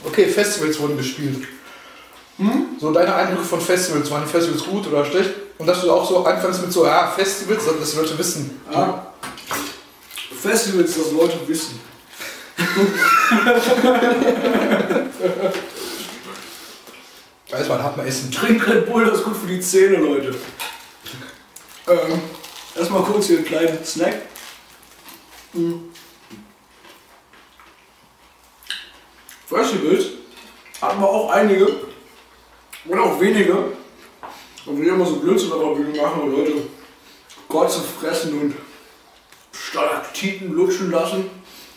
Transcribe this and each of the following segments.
Okay, Festivals wurden gespielt. So deine Eindrücke von Festivals, waren die Festivals gut oder schlecht? Und dass du auch so anfängst mit so, ja, Festivals, dass die Leute wissen. Ja. Festivals, dass Leute wissen. Erstmal hat man Essen. Trink Red Bull, das ist gut für die Zähne, Leute. Erstmal kurz hier einen kleinen Snack. Festivals hatten wir auch einige. Und auch wenige. Und wir immer so Blödsinn auf der Bühne machen und Leute Kotze fressen und Stalaktiten lutschen lassen.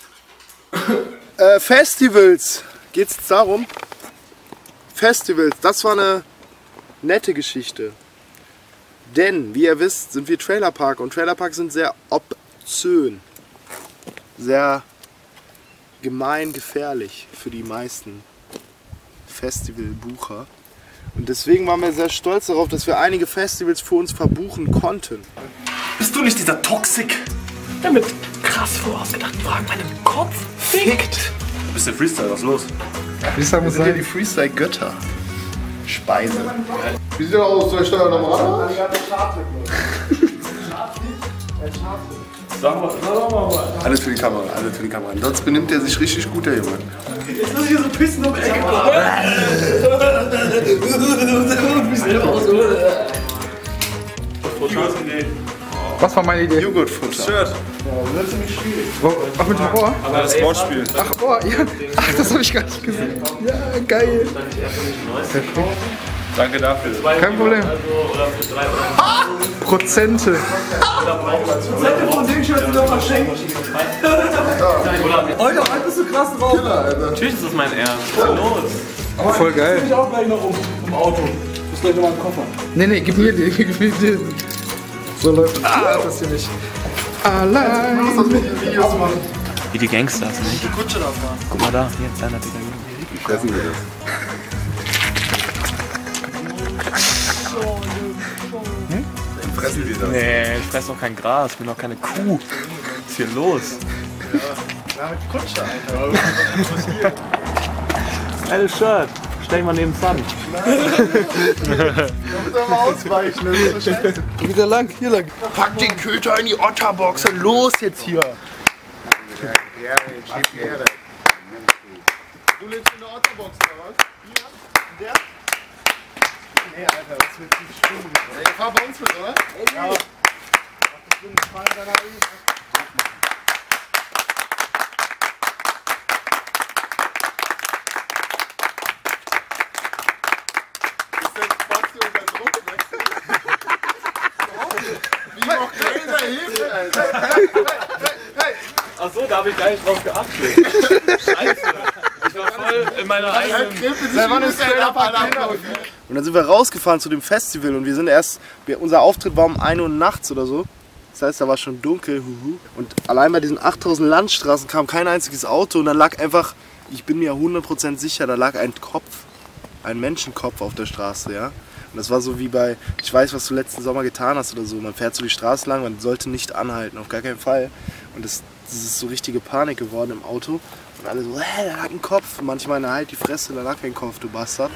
Festivals. Geht's jetzt darum? Festivals, das war eine nette Geschichte. Denn, wie ihr wisst, sind wir Trailerpark und Trailerparks sind sehr obszön. Sehr gemein gefährlich für die meisten Festivalbucher. Und deswegen waren wir sehr stolz darauf, dass wir einige Festivals für uns verbuchen konnten. Bist du nicht dieser Toxic, der mit krass vorausgedachten Fragen meinen Kopf fickt? Du bist der Freestyle, was ist los? Freestyle muss sein. Die Freestyle-Götter. Speise. Wie sieht er aus? Soll ich da normal? Alles für die Kamera, alles für die Kamera. Sonst benimmt er sich richtig gut, der Junge. Jetzt muss ich hier so pissen um die Ecke. Was war meine Idee? Joghurtfutter. Shirt. Das ist ziemlich schwierig. Ach, mit dem Ohr? Aber das Wortspiel. Ach, Ohr, ja. Ach, das habe ich gar nicht gesehen. Ja, geil. Danke dafür. Kein Problem. Prozente. Prozente von den Shirts, die noch verschenkt. Alter, halt bist du krass drauf. Natürlich ist das mein Ernst. Was ist los? Voll geil. Ich auch gleich noch im Auto. Ich muss gleich noch mal einen Koffer. Nee, gib mir den. So läuft das hier nicht. Allein. Wie die Gangsters, ne? Die Kutsche da fahren. Guck mal da, hier, kleiner Peter. Wie fressen wir das? Wie fressen wir das? Nee, ich fress doch kein Gras, ich bin doch keine Kuh. Was ist hier los? Ja, mit Kutsche, Alter. Geiles Shirt. Stell mal neben Sun. Mal ausweichen, das ist so scheiße. Wieder lang, hier lang. Pack den Köter in die Otterbox und los jetzt hier. Du lebst in der Otterbox, oder was? Hier? In der? Nee, Alter, das wird nicht stimmen. Ihr fahrt bei uns mit, oder? Ja. Ich bin gefallen, Ist denn Basti unter Druck? Wie noch Gräser Hilfe, Alter. Achso, da habe ich gar nicht drauf geachtet. Scheiße. Ich war voll in meiner eigenen... Und dann sind wir rausgefahren zu dem Festival und wir sind unser Auftritt war um 1 Uhr nachts oder so. Das heißt, da war schon dunkel. Und allein bei diesen 8000 Landstraßen kam kein einziges Auto und dann lag einfach, ich bin mir 100% sicher, da lag ein Menschenkopf auf der Straße, ja. Und das war so wie bei, ich weiß, was du letzten Sommer getan hast oder so. Man fährt so die Straße lang, man sollte nicht anhalten, auf gar keinen Fall. Und das ist so richtige Panik geworden im Auto. Und alle so, da lag ein Kopf. Und manchmal, halt die Fresse, da lag kein Kopf, du Bastard.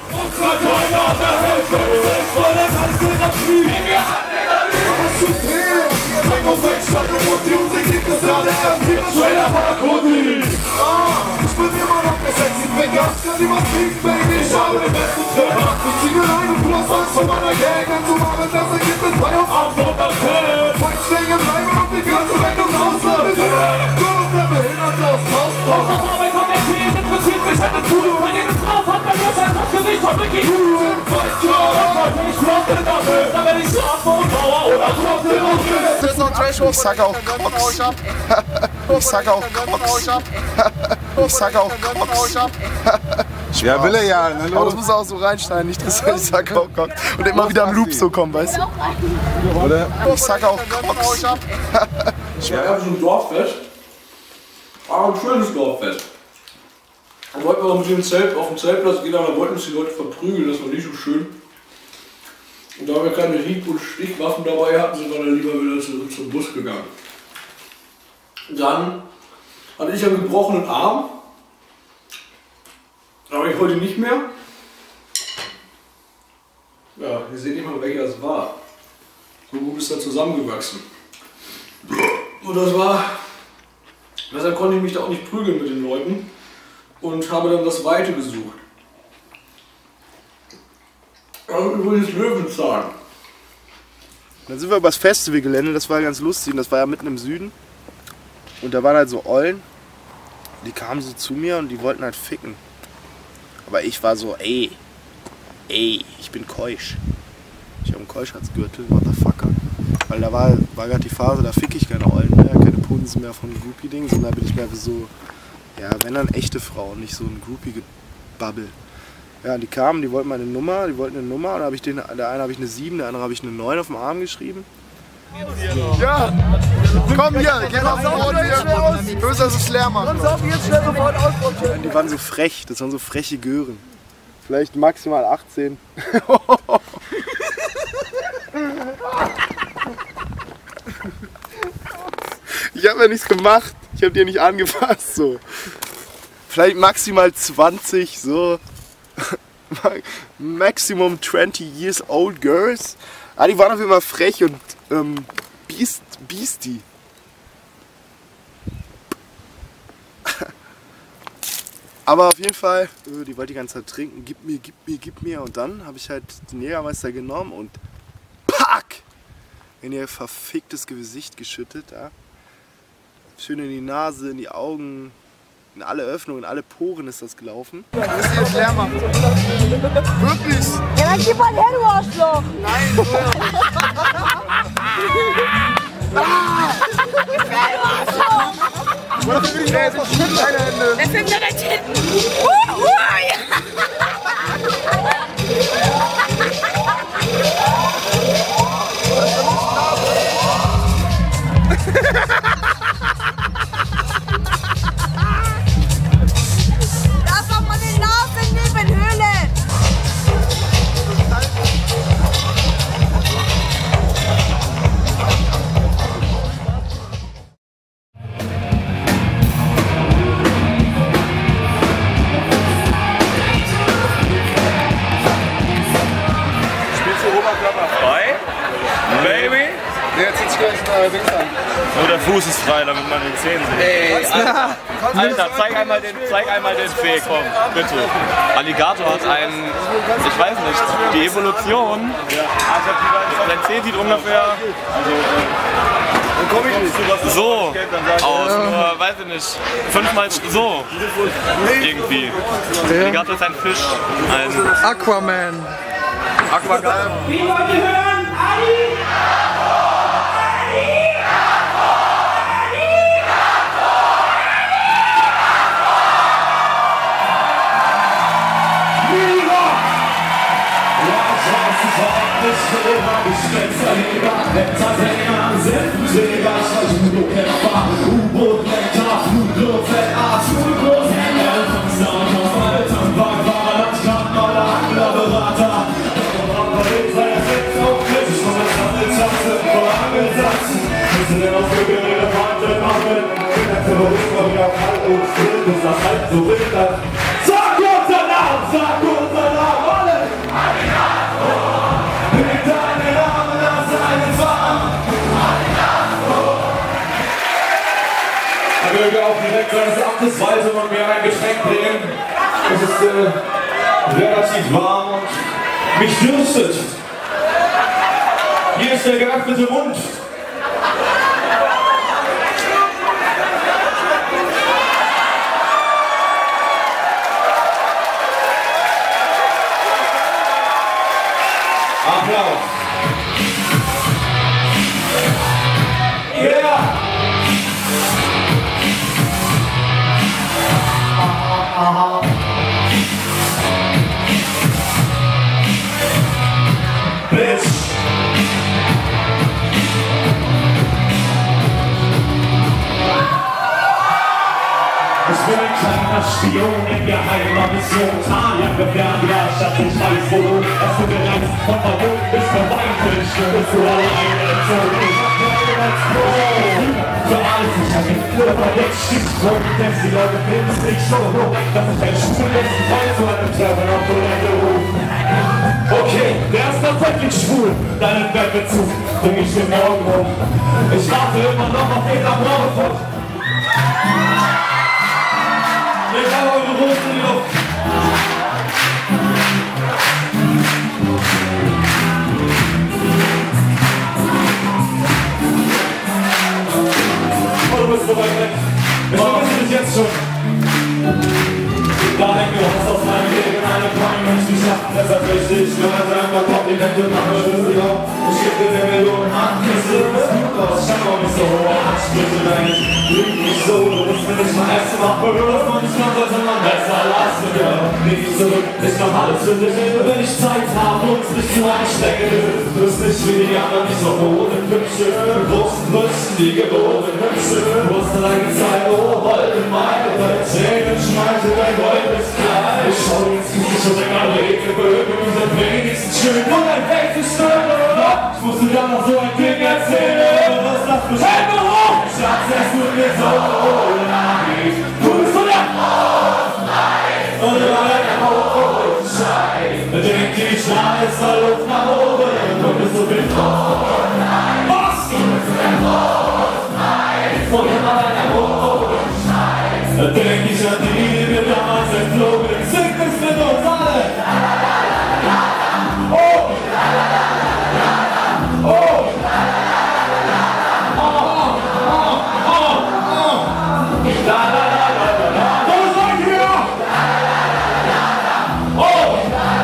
Ich sag auch Cox. Ich sag auch Cox. Ich sag auch Cox. Ja, will er ja. Ne? Aber das muss auch so reinschneiden, nicht dass ich sag auch Cox. Und immer wieder im Loop so kommen, weißt du? Oder? Ich sag auch Cox. Ja, wir haben so ein Dorffest. Aber ein schönes Dorffest. Da wollten wir auch mit dem Zelt auf dem Zeltplatz gehen, aber da wollten uns die Leute verprügeln, das war nicht so schön. Und da wir keine Hieb- und Stichwaffen dabei hatten, sind wir dann lieber wieder zurück zum Bus gegangen. Dann hatte ich einen gebrochenen Arm. Aber ich heute nicht mehr. Ja, ihr seht nicht mal, welcher das war. So gut ist er zusammengewachsen. Und das war... Deshalb konnte ich mich da auch nicht prügeln mit den Leuten und habe dann das Weite gesucht. Also übrigens Löwenzahn. Dann sind wir übers Festivalgelände, das war ganz lustig und das war ja mitten im Süden. Und da waren halt so Ollen, die kamen so zu mir und die wollten halt ficken. Aber ich war so, ey, ich bin keusch. Ich habe einen Keuschheitsgürtel, Motherfucker. Weil da war gerade die Phase, da fick ich keine Ollen mehr, keine Punsen mehr von Groupie-Ding, sondern da bin ich mehr wie so, ja, wenn dann echte Frauen, nicht so ein Groupie-Gebabbel. Ja, die kamen, die wollten meine Nummer, die wollten eine Nummer, und da habe ich der eine habe ich eine 7, der andere habe ich eine 9 auf dem Arm geschrieben. Ja, komm hier, geh mal sofort hier. Du musst das leer machen. Die waren so frech, das waren so freche Gören. Vielleicht maximal 18. Ich habe ja nichts gemacht, ich habe die nicht angefasst, so. Vielleicht maximal 20, so. Maximum 20 years old girls. Ah, die waren auf jeden Fall frech und beastie. Aber auf jeden Fall, die wollte die ganze Zeit trinken, gib mir. Und dann habe ich halt den Jägermeister genommen und pack! In ihr verficktes Gesicht geschüttet. Ja. Schön in die Nase, in die Augen, in alle Öffnungen, in alle Poren ist das gelaufen. Du musst die jetzt leer machen. Wirklich? Ja, dann gib mal her, du Arschloch! Nein, der ist doch schlimm, deine Hände. Wer fängt da dein Titten? Lass doch mal den Lars in Nebenhöhlen! Baby? Der zieht sich gleich mal Dings an. Nur der Fuß ist frei, damit man den Zehen sieht. Ey, Alter, zeig einmal den Fee, komm, bitte. Alligator hat einen, ich weiß nicht, die Evolution. Sein Zeh sieht ungefähr so aus, nur, weiß ich nicht, 5-mal so, irgendwie. Alligator ist ein Fisch, ein Aquaman. Aquaman. Sag unser Namen, alle! Mit deinen Namen an seinen Fahren! Er möge auch direkt seines Amtes weise und mir ein Getränk bringen. Es ist relativ warm und mich dürstet. Hier ist der geöffnete Mund. Applaus. Yeah. Bitch. Ich bin ein kleiner Spion in geheimer Mission. Talia gefährdet die Stadt, ich weiß wo. Es tut mir leid, von Verbot bis zur Weinfläche. Bist du alleine so, ich hab keine als Pro. Für alles, ich hab den Flipper, jetzt schießt rum. Denn die Leute finden es nicht so hoch, dass ich ein Schuh letzten Fall so wenn auch Toilette rufen. Okay, der ist tatsächlich schwul, deinen Wettbezug bring ich dir morgen um. Ich warte immer noch auf den Applaus. Ich habe eure Hosen in die Luft. Oh, du bist so weit weg. Ich vermisse dich jetzt schon. Da denke du hast aus meinem Leben eine kein Mensch geschafft. Deshalb möchte ich nur einfach Komplimente machen. Ich gebe dir Millionen Handküsse. Das ist gut aus. Schau mal nicht so hohe Ansprüche. Nein, ich lieb mich so. Du bist mir nicht mal Essen machen. Das man nicht kann, sollte man besser lassen. Ja, leg dich zurück. Ich mach alles für dich. Wenn ich Zeit habe und es nicht zu anstecken ist. Du bist nicht wie die anderen, nicht so ohne Hübsche. Großen Brüsten, die geborenen Hübsche. Du hast alleine Zeit, oh, heute meine Welt. Zählen, schmeiße dein Gold. Ich schau ins Gesicht und denk an Regenbögen. Du sind wenigstens schön und ein Feld zu stören. Ich muss dir dann noch so ein Ding erzählen. Was das für Hände hoch! Schatz, es tut mir so leid. Du bist so der Großleid. Und über deine Hochschein. Denk die Scheiße Luft nach oben. Du bist so viel Großleid. Was? Du bist so der Großleid. Und über deine Hochschein. Denk ich an die wir damals entflogen. Singt es mit uns alle. Oh! Oh! Was sagt ihr? Oh!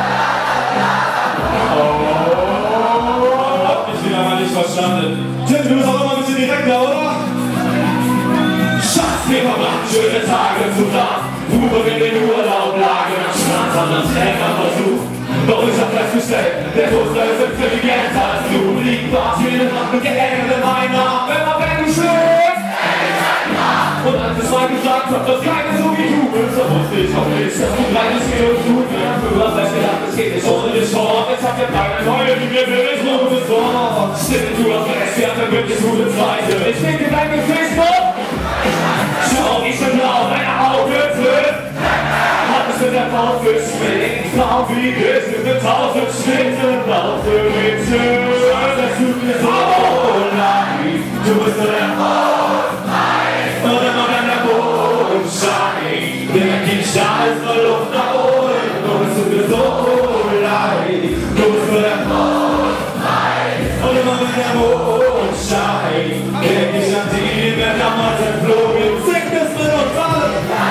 Hab mich wieder mal nicht verstanden. Tim, du bist auch immer ein bisschen direkter, oder? Schatz, wir verbrachten schöne Tage zusammen. Fuhren in den Urlaub, lagen am Strand, haben das länger versucht. Doch ich hab festgestellt, der Toaster ist intelligenter als du. Liegt dort jede Nacht mit Gehängen in meinen Arm. Wenn du schläfst, und als ich mal gesagt hab, dass keiner so wie du bist, dann wusste ich auch nicht, dass du kleines Kind und gut wirst. Du hast echt gedacht, es geht nicht ohne dich fort. Jetzt habt ihr keine Neue, die mir will ich nur bis Wort. Stimmt, du hast recht, wir hatten wirklich gute Zeiten. Ich denke, dein Gefäß noch. Schau, ich bin blau, deine Augen trifft. Hat es mit der Frau für Schwing. Frau wie ich mit den 1000 Schritten Blau für Mädchen. Das tut mir so leid. Du bist nur der Hausleid. Und immer wenn der Boden scheint. Denk ich, da ist nur Luft nach oben. Und es tut mir so leid. Du bist nur der Hausleid. Und immer wenn der Boden scheint. Denk ich an die, wir damals entflogen. Singt es mit uns alle.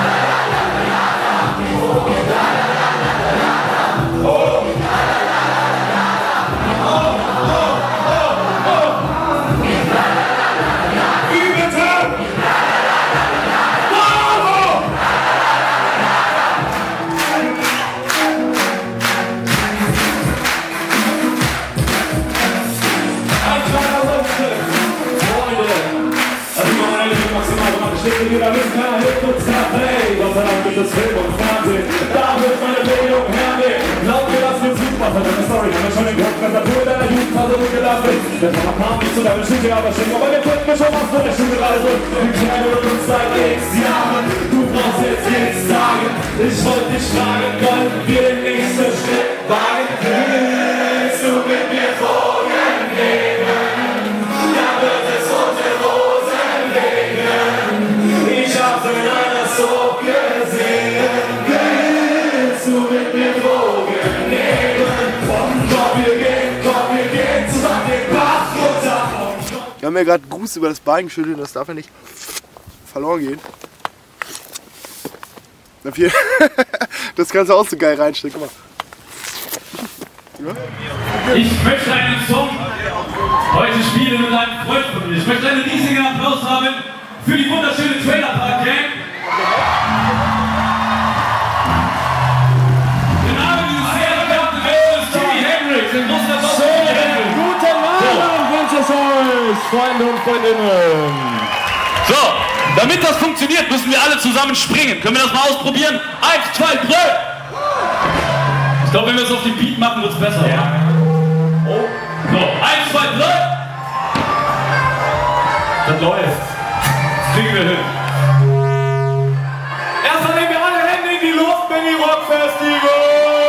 Jeder Münchner hilft uns Kaffee. Gott sei Dank gibt es Film und Fernsehen. Da wird meine Bildung hernehmen. Glaub mir, das wird super. Deine Story, haben wir schon den Kopf, wenn der Tour deiner Jugendphase rumgelaufen ist. Der Papa kam nicht zu deinem Schütte, aber schick. Aber wir könnten mir schon was von der Schule gerade so. Die Kleine wird uns seit x Jahren. Du brauchst jetzt nichts sagen. Ich wollte dich fragen, wollen wir den nächsten Schritt wagen? Willst du mit mir Drogen nehmen? Ja, wird es rote Rosen regnen. Ich hab in einer Soap gesehen. Willst du mit mir Drogen nehmen? Komm, wir gehen zusammen den Bach runter. Wir haben ja gerade Gruß über das Bein geschüttelt, das darf ja nicht verloren gehen. Das kannst du auch so geil reinstecken, guck mal. Ich möchte einen Song heute spielen mit einem Freund von mir. Ich möchte einen riesigen Applaus haben für die wunderschöne Trailer Park Gang. Genau dieses sehr bekannte Bild ist Jimi Hendrix in großer Guten Abend wünsche ich euch, Freunde und Freundinnen. So, damit das funktioniert, müssen wir alle zusammen springen. Können wir das mal ausprobieren? 1, 2, 3! Ich glaube, wenn wir es auf den Beat machen, wird es besser. Ja. Oh. So, 1, 2, 3! Das läuft. Das kriegen wir hin. Erstmal nehmen wir alle Hände in die Luft, Benny Rock Festival!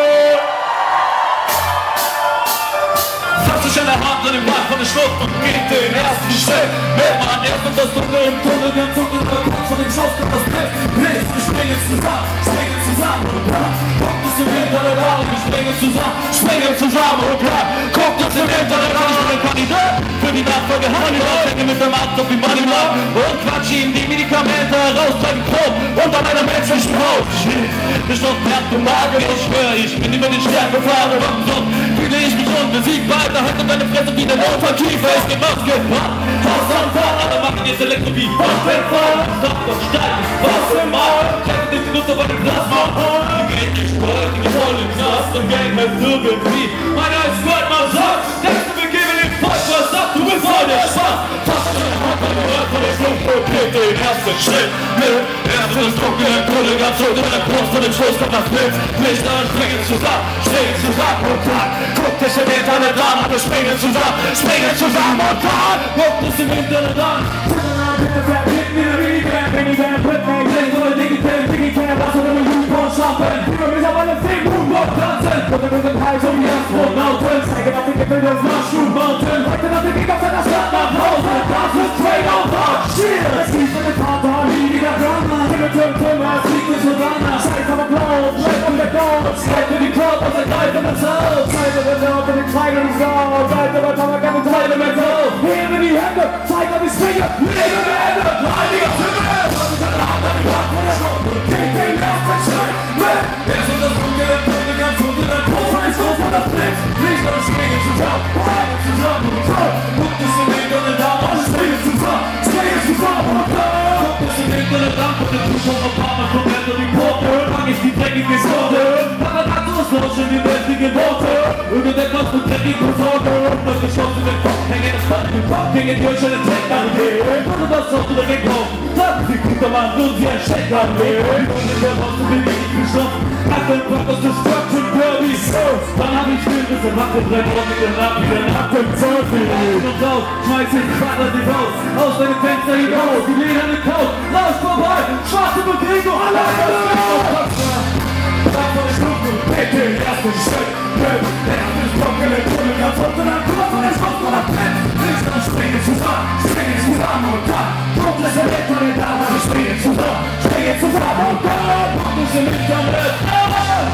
an den Wand von der Schlucht und geht den ersten Schritt. Mit man erst und das Dunkel im Tunnel, ganz unten in der Kopf von dem Schuss kommt das Bild. Blitz, wir springen zusammen und klar. Guckt es im Internet an und wir springen zusammen und klar. Guckt es im Internet an, ich bin ein Kandidat für die Nachfolge Hannibal. Hänge mit dem Arzt auf die Moneymark und quatsch ihm die Medikamente heraus, zeigen Proben unter meiner menschlichen Haut. Ich noch Herz und Magen, ich schwör, ich bin immer den Stärkefahrer und so fühle ich mich und besiegt weiter. Halt in meine Fresse wie der Notfallkiefer, es geht ausgebracht. Haus an Fahrt, alle machen jetzt Elektrowie. Was denn fahren? Stopp und steig, was denn mal? Checken den Genuss auf eine Plasma. Die geht nicht voll, die voll im Knast und Gang hat irgendwie. Mein Eis Gott mal sagt, denkst du, wir geben den Volk was ab, du bist voll der Spaß. Fass in der Hand, meine Hört von der Schlucht und geht den ersten Schritt. Erst ist Druck in der Kohle, ganz unten in der Brust von dem Schluss kommt das Bild. Licht an, springen zusammen und dann guckt es im Internet an, wir springen zusammen und dann guckt es im Internet an. Dann hab ich Bild, bis er macht den Dreck und wieder nach dem Teufel. Und raus, schmeiß ich Vater dich raus, aus deinem Fenster hinaus, die lederne Couch, raus vorbei, schwarze Bewegung, alleine. Dann von der Schlucht und geht den ersten Schritt. Der erste Stock in der Tunnel, ganz unten an Kopf von der Schlucht von der Bett. Licht an, springen zusammen und dann kommt es im Internet an, wir springen zusammen und dann kommt es im Internet an.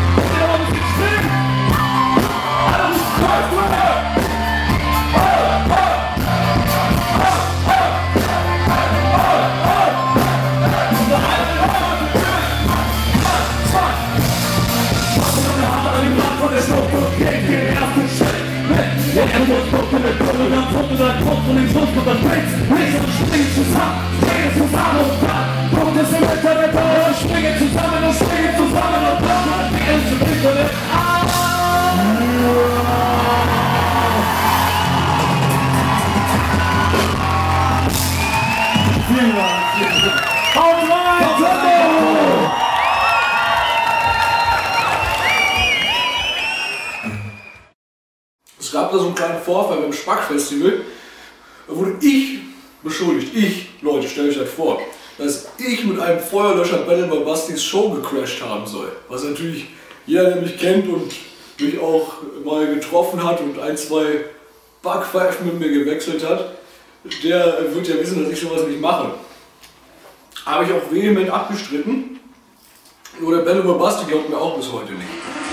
Es gab da so einen kleinen Vorfall beim Spack-Festival. Da wurde ich beschuldigt, Leute, stellt euch das vor, dass ich mit einem Feuerlöscher Battle bei Bastis Show gecrashed haben soll. Was natürlich jeder, der mich kennt und mich auch mal getroffen hat und ein, zwei Backpfeifen mit mir gewechselt hat, der wird ja wissen, dass ich sowas nicht mache. Habe ich auch vehement abgestritten. Nur der Battle bei Basti glaubt mir auch bis heute nicht.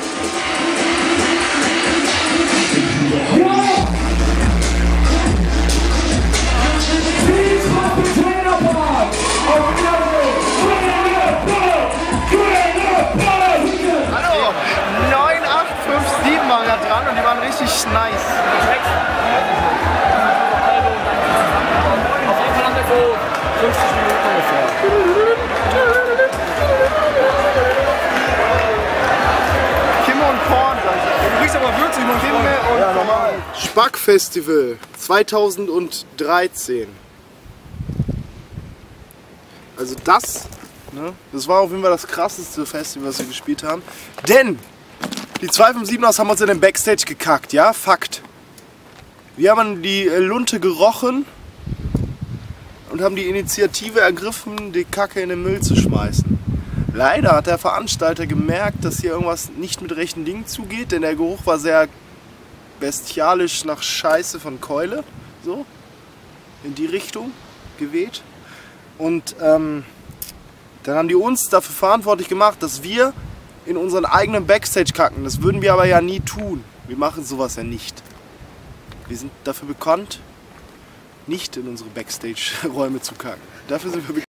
Hallo, 9857 waren da dran und die waren richtig nice. Auf jeden Fall haben wir so 50 Minuten ungefähr. Kimme und Korn, sag ich. Du bist aber würzig, man. Kimme und ja, normal. Spack-Festival 2013. Also das, ne, das war auf jeden Fall das krasseste Festival, was wir gespielt haben. Denn die 257ers haben uns in den Backstage gekackt, ja? Fakt. Wir haben die Lunte gerochen und haben die Initiative ergriffen, die Kacke in den Müll zu schmeißen. Leider hat der Veranstalter gemerkt, dass hier irgendwas nicht mit rechten Dingen zugeht, denn der Geruch war sehr bestialisch nach Scheiße von Keule, so, in die Richtung geweht. Und dann haben die uns dafür verantwortlich gemacht, dass wir in unseren eigenen Backstage kacken. Das würden wir aber ja nie tun. Wir machen sowas ja nicht. Wir sind dafür bekannt, nicht in unsere Backstage-Räume zu kacken. Dafür sind wir bekannt.